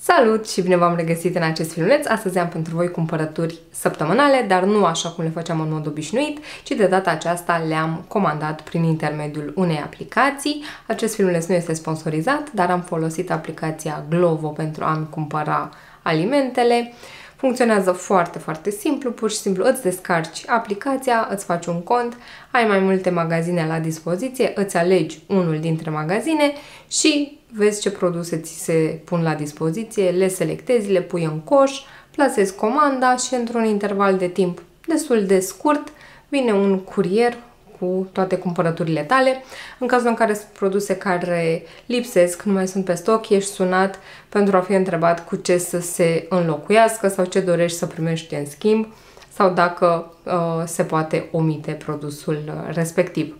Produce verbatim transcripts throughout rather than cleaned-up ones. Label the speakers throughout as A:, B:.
A: Salut și bine v-am regăsit în acest filmuleț. Astăzi am pentru voi cumpărături săptămânale, dar nu așa cum le făceam în mod obișnuit, ci de data aceasta le-am comandat prin intermediul unei aplicații. Acest filmuleț nu este sponsorizat, dar am folosit aplicația Glovo pentru a-mi cumpăra alimentele. Funcționează foarte, foarte simplu, pur și simplu îți descarci aplicația, îți faci un cont, ai mai multe magazine la dispoziție, îți alegi unul dintre magazine și vezi ce produse ți se pun la dispoziție, le selectezi, le pui în coș, plasezi comanda și într-un interval de timp destul de scurt vine un curier cu toate cumpărăturile tale. În cazul în care sunt produse care lipsesc, nu mai sunt pe stoc, ești sunat pentru a fi întrebat cu ce să se înlocuiască sau ce dorești să primești în schimb sau dacă uh, se poate omite produsul respectiv.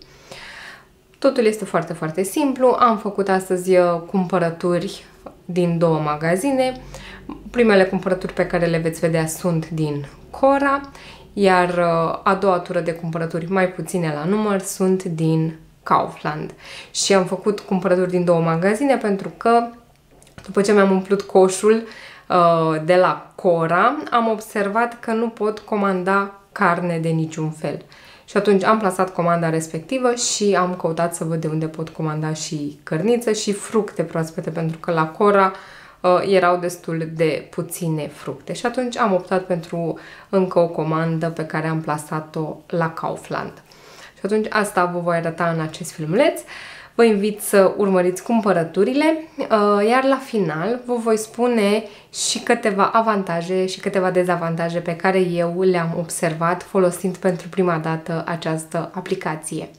A: Totul este foarte, foarte simplu. Am făcut astăzi cumpărături din două magazine. Primele cumpărături pe care le veți vedea sunt din Cora, iar a doua tură de cumpărături, mai puține la număr, sunt din Kaufland. Și am făcut cumpărături din două magazine pentru că, după ce mi-am umplut coșul uh, de la Cora, am observat că nu pot comanda carne de niciun fel. Și atunci am plasat comanda respectivă și am căutat să văd de unde pot comanda și cărniță și fructe proaspete, pentru că la Cora uh, erau destul de puține fructe. Și atunci am optat pentru încă o comandă pe care am plasat-o la Kaufland. Și atunci asta vă voi arăta în acest filmuleț. Vă invit să urmăriți cumpărăturile, iar la final vă voi spune și câteva avantaje și câteva dezavantaje pe care eu le-am observat folosind pentru prima dată această aplicație.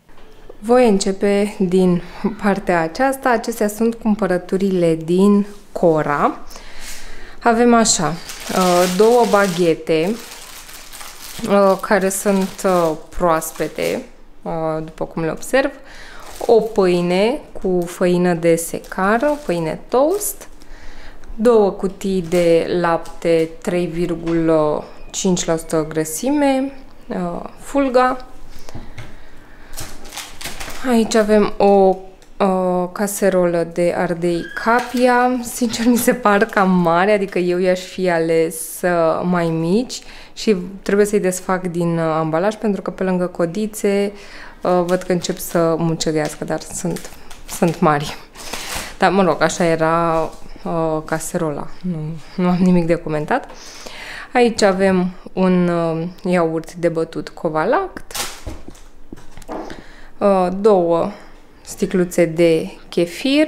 A: Voi începe din partea aceasta. Acestea sunt cumpărăturile din Cora. Avem așa, două baghete care sunt proaspete, după cum le observ. O pâine cu făină de secară, pâine toast, două cutii de lapte trei virgulă cinci la sută grăsime, fulga. Aici avem o, o caserolă de ardei capia. Sincer, mi se par cam mare, adică eu i-aș fi ales mai mici și trebuie să-i desfac din ambalaj pentru că pe lângă codițe Uh, văd că încep să muceghească, dar sunt, sunt mari. Dar, mă rog, așa era uh, caserola. Nu, nu am nimic de comentat. Aici avem un uh, iaurt de bătut Covalact, uh, două sticluțe de chefir,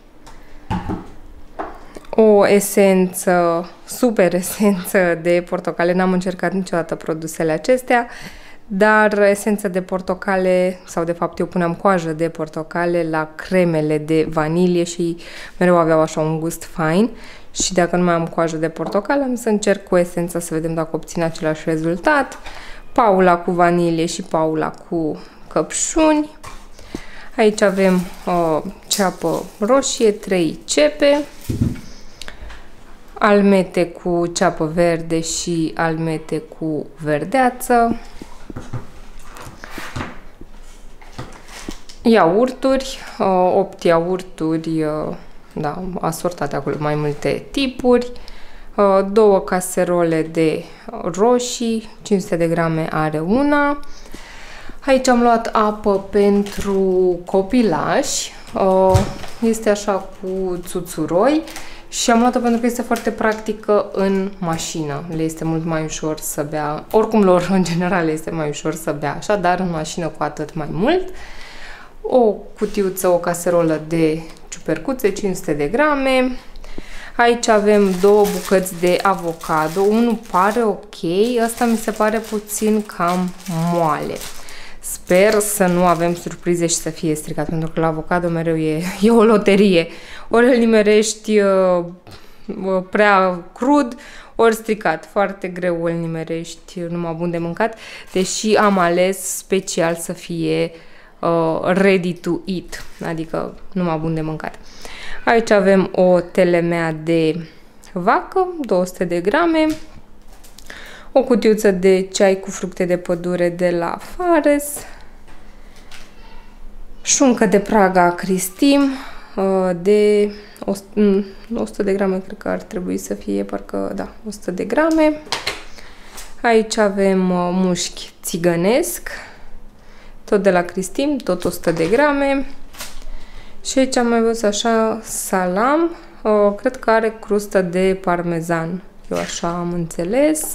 A: o esență, super esență de portocale. N-am încercat niciodată produsele acestea, dar esența de portocale, sau de fapt eu puneam coajă de portocale la cremele de vanilie și mereu aveau așa un gust fain. Și dacă nu mai am coajă de portocale, am să încerc cu esența să vedem dacă obțin același rezultat. Paula cu vanilie și Paula cu căpșuni. Aici avem uh, ceapă roșie, trei cepe, almete cu ceapă verde și almete cu verdeață, iaurturi, opt iaurturi, da, asortate acolo, mai multe tipuri, două caserole de roșii, cinci sute de grame are una. Aici am luat apă pentru copilași, este așa cu țuțuroi. Și am luat-o pentru că este foarte practică în mașină. Le este mult mai ușor să bea. Oricum lor, în general, este mai ușor să bea așa, dar în mașină cu atât mai mult. O cutiuță, o caserolă de ciupercuțe, cinci sute de grame. Aici avem două bucăți de avocado. Unul pare ok, ăsta mi se pare puțin cam moale. Sper să nu avem surprize și să fie stricat, pentru că la avocado mereu e, e o loterie. Ori îl nimerești uh, prea crud, ori stricat. Foarte greu îl nimerești numai bun de mâncat, deși am ales special să fie uh, ready to eat, adică numai bun de mâncat. Aici avem o telemea de vacă, două sute de grame. O cutiuță de ceai cu fructe de pădure de la Fares, șuncă de Praga Cristim, de o sută de grame, cred că ar trebui să fie, parcă, da, o sută de grame. Aici avem mușchi țigănesc, tot de la Cristim, tot o sută de grame. Și aici am mai văzut așa salam, cred că are crustă de parmezan, eu așa am înțeles.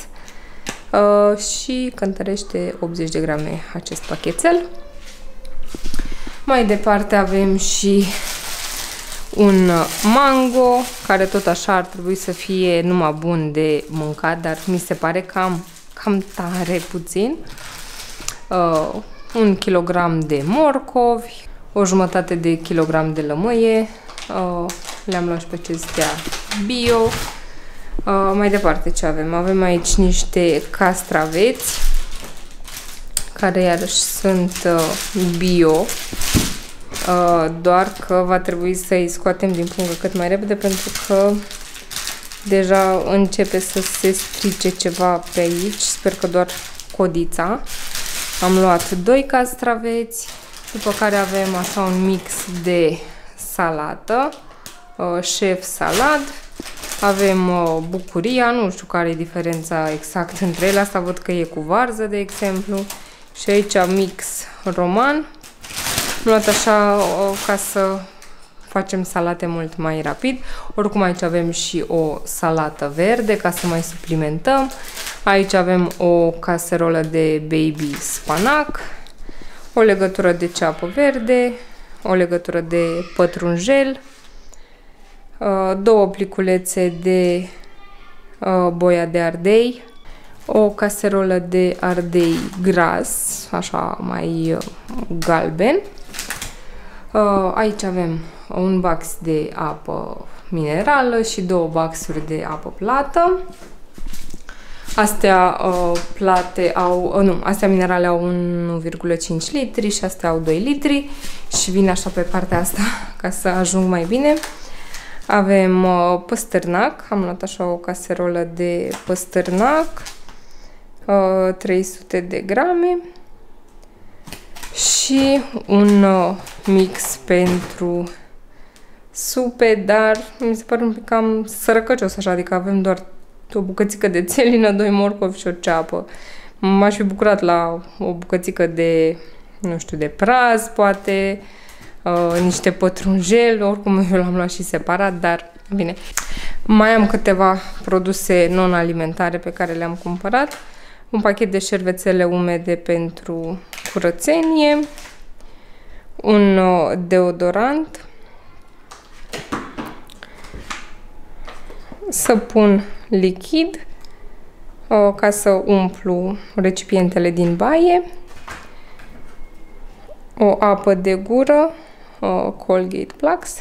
A: Și cântărește optzeci de grame acest pachetel. Mai departe avem și un mango, care tot așa ar trebui să fie numai bun de mâncat, dar mi se pare cam, cam tare puțin. Uh, un kilogram de morcovi, o jumătate de kilogram de lămâie, uh, le-am luat și pe acestea bio. Uh, mai departe ce avem? Avem aici niște castraveți, care iarăși sunt uh, bio. Uh, doar că va trebui să-i scoatem din pungă cât mai repede, pentru că deja începe să se strice ceva pe aici. Sper că doar codița. Am luat doi castraveți, după care avem așa un mix de salată, uh, șef salad. Avem uh, bucuria, nu știu care e diferența exact între ele, asta văd că e cu varză, de exemplu. Și aici mix roman. Am luat așa o, ca să facem salate mult mai rapid. Oricum aici avem și o salată verde ca să mai suplimentăm. Aici avem o caserolă de baby spanac, o legătură de ceapă verde, o legătură de pătrunjel, două pliculețe de boia de ardei, o caserolă de ardei gras, așa mai galben. Aici avem un bax de apă minerală și două baxuri de apă plată. Astea uh, plate au, uh, nu, astea minerale au unu virgulă cinci litri și astea au doi litri și vin așa pe partea asta ca să ajung mai bine. Avem uh, păstârnac, am luat așa o caserolă de păstârnac, uh, trei sute de grame și un uh, mix pentru supe, dar mi se pare un pic cam sărăcăcios așa, adică avem doar o bucățică de țelină, doi morcovi și o ceapă. M-aș fi bucurat la o bucățică de, nu știu, de praz, poate, uh, niște pătrunjel, oricum eu l-am luat și separat, dar bine. Mai am câteva produse non-alimentare pe care le-am cumpărat. Un pachet de șervețele umede pentru curățenie, un uh, deodorant, săpun lichid, uh, ca să umplu recipientele din baie, o apă de gură, uh, Colgate Plax,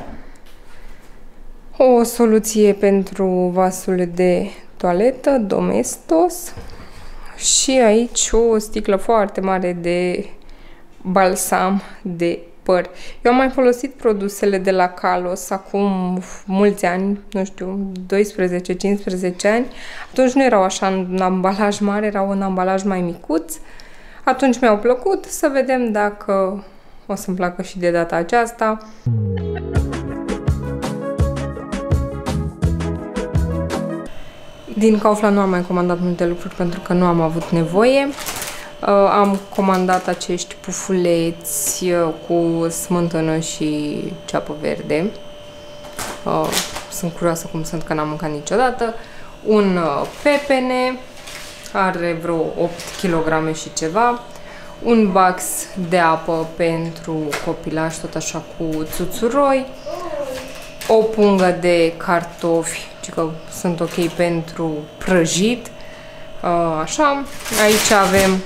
A: o soluție pentru vasul de toaletă, Domestos, și aici o sticlă foarte mare de balsam de păr. Eu am mai folosit produsele de la Kalos acum mulți ani, nu știu, doisprezece cincisprezece ani. Atunci nu erau așa în ambalaj mare, erau în ambalaj mai micuț. Atunci mi-au plăcut, să vedem dacă o să-mi placă și de data aceasta. Din Kaufland nu am mai comandat multe lucruri pentru că nu am avut nevoie. Uh, am comandat acești pufuleți uh, cu smântână și ceapă verde. Uh, sunt curioasă cum sunt, că n-am mâncat niciodată. Un uh, pepene, are vreo opt kilograme și ceva. Un bax de apă pentru copilaj, tot așa cu țuțuroi. O pungă de cartofi, că sunt ok pentru prăjit. Uh, așa. Aici avem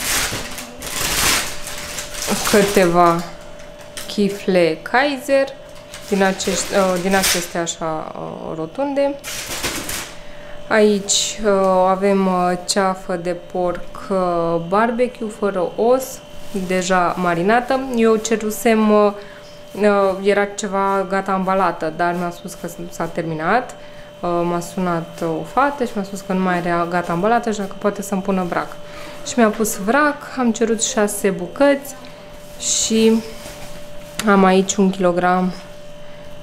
A: câteva chifle Kaiser din, acești, uh, din acestea așa uh, rotunde. Aici uh, avem uh, ceafă de porc uh, barbecue fără os, deja marinată. Eu cerusem, uh, uh, era ceva gata ambalată, dar mi-a spus că s-a terminat. Uh, m-a sunat o fată și mi-a spus că nu mai era gata ambalată, așa că poate să-mi pună vrac. Și mi-a pus vrac, am cerut șase bucăți și am aici un kilogram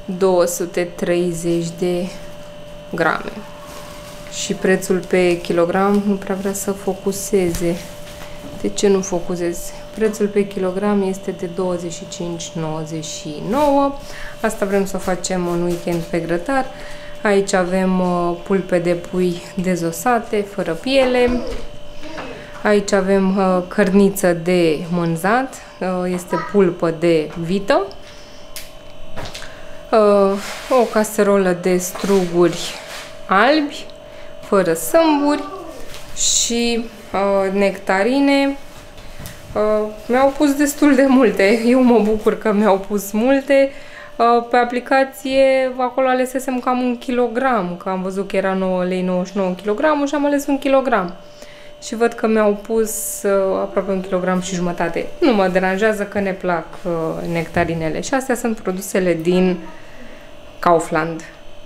A: două sute treizeci de grame. Și prețul pe kilogram nu prea vrea să focuseze. De ce nu focusezi? Prețul pe kilogram este de douăzeci și cinci nouăzeci și nouă. Asta vrem să facem un weekend pe grătar. Aici avem uh, pulpe de pui dezosate, fără piele. Aici avem uh, cărniță de mânzat. Uh, este pulpă de vită. Uh, o caserolă de struguri albi, fără sâmburi și uh, nectarine. Uh, mi-au pus destul de multe. Eu mă bucur că mi-au pus multe. Uh, pe aplicație, acolo alesesem cam un kilogram, că am văzut că era nouă lei nouăzeci și nouă kilogramul și am ales un kilogram. Și văd că mi-au pus uh, aproape un kilogram și jumătate. Nu mă deranjează că ne plac uh, nectarinele. Și astea sunt produsele din Kaufland.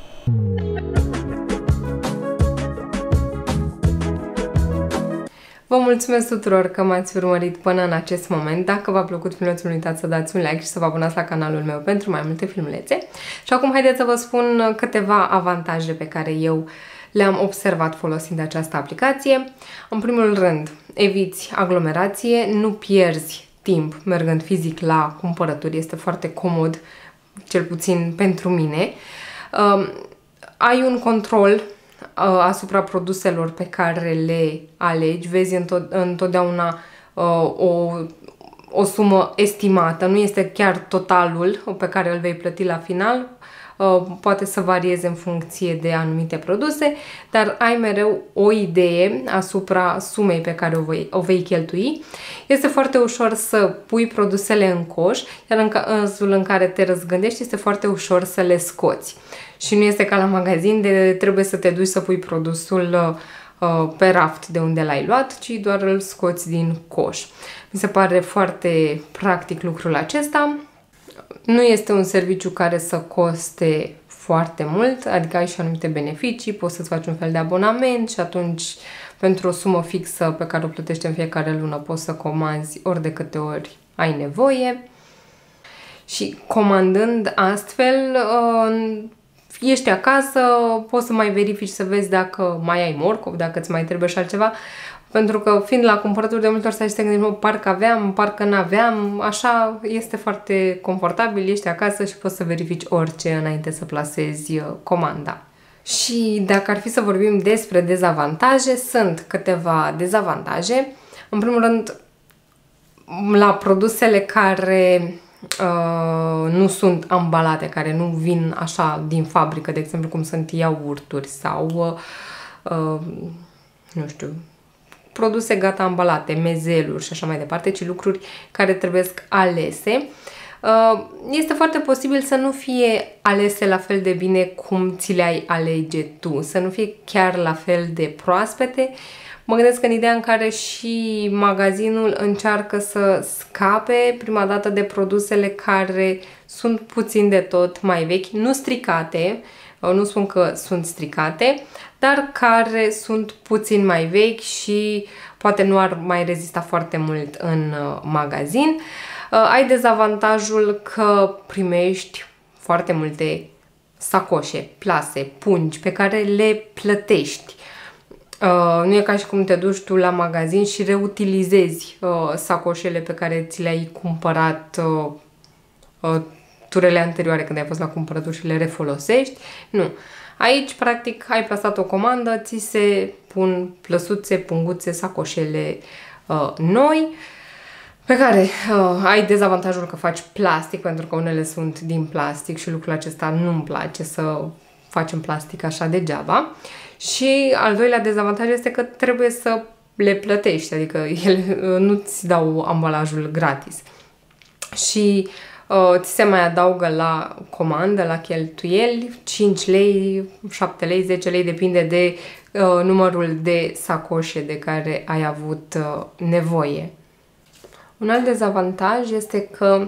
A: Vă mulțumesc tuturor că m-ați urmărit până în acest moment. Dacă v-a plăcut filmulețul, nu uitați să dați un like și să vă abonați la canalul meu pentru mai multe filmulețe. Și acum haideți să vă spun câteva avantaje pe care eu le-am observat folosind această aplicație. În primul rând, eviți aglomerație, nu pierzi timp mergând fizic la cumpărături, este foarte comod, cel puțin pentru mine. Uh, ai un control asupra produselor pe care le alegi, vezi întotdeauna uh, o, o sumă estimată, nu este chiar totalul pe care îl vei plăti la final, uh, poate să varieze în funcție de anumite produse, dar ai mereu o idee asupra sumei pe care o vei, o vei cheltui. Este foarte ușor să pui produsele în coș, iar în cazul în care te răzgândești este foarte ușor să le scoți. Și nu este ca la magazin de trebuie să te duci să pui produsul uh, pe raft de unde l-ai luat, ci doar îl scoți din coș. Mi se pare foarte practic lucrul acesta. Nu este un serviciu care să coste foarte mult, adică ai și anumite beneficii, poți să-ți faci un fel de abonament și atunci pentru o sumă fixă pe care o plătești în fiecare lună poți să comanzi ori de câte ori ai nevoie. Și comandând astfel, uh, ești acasă, poți să mai verifici să vezi dacă mai ai morcov, dacă îți mai trebuie și altceva, pentru că fiind la cumpărături de multe ori stai și te gândești, parcă aveam, parcă n-aveam, așa este foarte confortabil, ești acasă și poți să verifici orice înainte să plasezi comanda. Și dacă ar fi să vorbim despre dezavantaje, sunt câteva dezavantaje. În primul rând, la produsele care Uh, nu sunt ambalate, care nu vin așa din fabrică, de exemplu cum sunt iaurturi sau uh, uh, nu știu, produse gata ambalate, mezeluri și așa mai departe, ci lucruri care trebuie alese. Uh, este foarte posibil să nu fie alese la fel de bine cum ți le-ai alege tu, să nu fie chiar la fel de proaspete. Mă gândesc în ideea în care și magazinul încearcă să scape prima dată de produsele care sunt puțin de tot mai vechi, nu stricate, nu spun că sunt stricate, dar care sunt puțin mai vechi și poate nu ar mai rezista foarte mult în magazin. Ai dezavantajul că primești foarte multe sacoșe, plase, pungi pe care le plătești. Uh, nu e ca și cum te duci tu la magazin și reutilizezi uh, sacoșele pe care ți le-ai cumpărat uh, uh, turele anterioare când ai fost la cumpărături și le refolosești. Nu. Aici, practic, ai plasat o comandă, ți se pun plăsuțe, punguțe, sacoșele uh, noi, pe care uh, ai dezavantajul că faci plastic, pentru că unele sunt din plastic și lucrul acesta nu-mi place să facem plastic așa degeaba. Și al doilea dezavantaj este că trebuie să le plătești, adică ele nu-ți dau ambalajul gratis. Și uh, ți se mai adaugă la comandă, la cheltuieli, cinci lei, șapte lei, zece lei, depinde de uh, numărul de sacoșe de care ai avut uh, nevoie. Un alt dezavantaj este că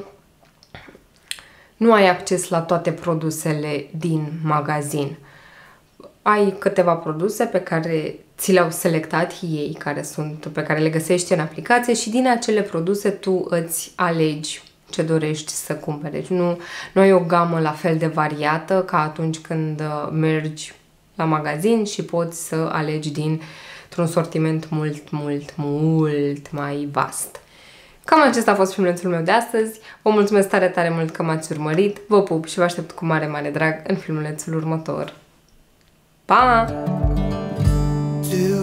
A: nu ai acces la toate produsele din magazin. Ai câteva produse pe care ți le-au selectat ei, care sunt, pe care le găsești în aplicație și din acele produse tu îți alegi ce dorești să cumperi. Deci nu, nu ai o gamă la fel de variată ca atunci când mergi la magazin și poți să alegi dintr-un sortiment mult, mult, mult mai vast. Cam acesta a fost filmulețul meu de astăzi. Vă mulțumesc tare, tare mult că m-ați urmărit. Vă pup și vă aștept cu mare, mare drag în filmulețul următor. Pa!